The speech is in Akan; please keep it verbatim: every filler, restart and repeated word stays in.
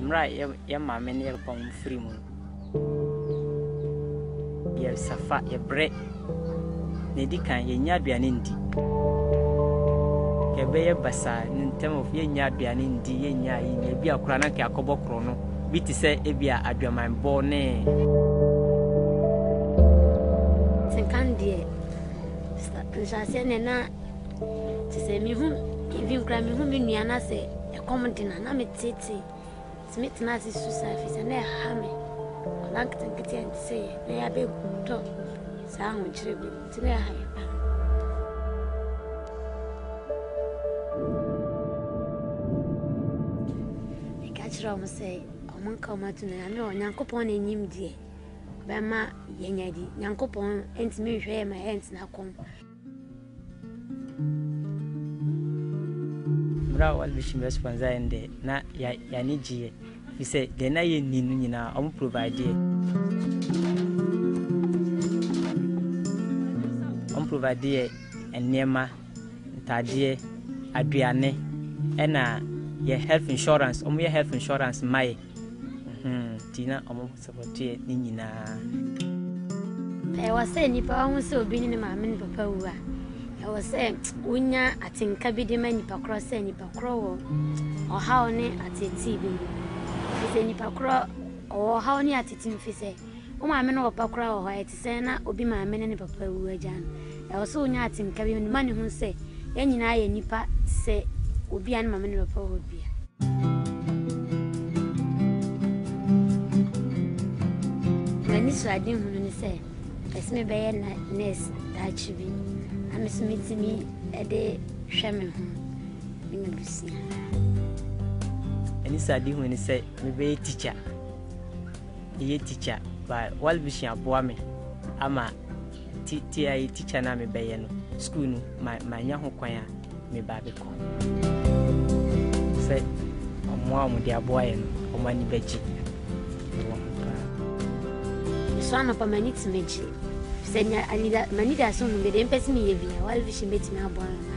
mra ya maame ne ya pon free mu ya safa ya bre ne di kan ye nya aduane ndi ke be ye basa in term of ye nya aduane ndi ye nya yi ne bi akura na ke akobokro no bi ti se e bi aduaman bo ne senkandie nsase ne na ti se mi hu even kra mi hu mi nua na se e komdina na me tete smith na si susa fi se na ha me like to get in say na ya be to sa hu chire bi ti na ha ya e ka chira mo say o man ka ma tuna ya me o nyankopon na enyim die be ma yenya di nyankopon enti me hwe ma enti na kom bra wal bishim response ende na ya ya ni gie we say de na ye ni nyina o provide on provide enema ntade aduane ena ye health insurance o ye health insurance mai mhm tina o support ye ni nyina e wase ni pa hu se obi ni maame ni papa wu a e wase unya atinka bi de mani pa cross ni pa crow o ha oni ateti bi se ni pa crow o ha oni ateti mfi se o maame no pa crow o ha eti se na obi maame ni papa wu ajan e wase unya atinka bi ni mani hu se ya nyina ye nipa se obi an maame ni papa wu bia ngani so adin hu ni se esme be ye na nurse da chibi amismitimi ede hweme hu ninga bisia ani sadi hu ni se me be teacher ye teacher ba wal bisia boa me ama ti ti ai teacher na me be ye no school no ma ma nya ho kwan a me ba be ko se omo amu dia boa ye no o mani beji isana pa maniti meji senya anida manida so ngede mpesi mi yebia wal bishim beti na boa